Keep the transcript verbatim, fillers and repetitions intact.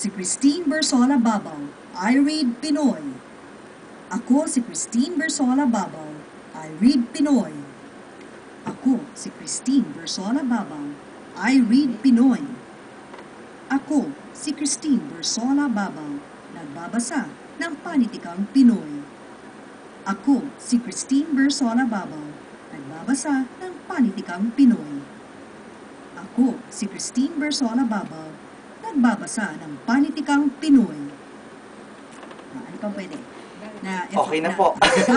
si Christine Bersola Babaw. I read Pinoy. Ako si Christine Bersola Babaw. I read Pinoy. Ako si Christine Bersola Babaw. I read Pinoy. Ako si Christine Bersola Babaw. Nagbabasa ng panitikang Pinoy. Ako si Christine Bersola Babaw. Nagbabasa ng panitikang Pinoy. Ako si Christine Bersola Babaw. Nagbabasa ng panitikang Pinoy. Ah, ano pa pwede? Na Okay na po.